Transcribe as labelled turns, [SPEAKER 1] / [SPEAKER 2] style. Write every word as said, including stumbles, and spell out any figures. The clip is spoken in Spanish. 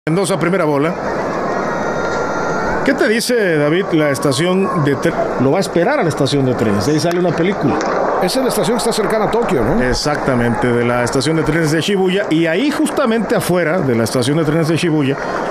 [SPEAKER 1] Mendoza, primera bola. ¿Qué te dice, David, la estación de tren? Lo va a esperar a la estación de trenes. Ahí sale una película.
[SPEAKER 2] Esa es la estación que está cercana a Tokio, ¿no?
[SPEAKER 1] Exactamente, de la estación de trenes de Shibuya. Y ahí justamente afuera de la estación de trenes de Shibuya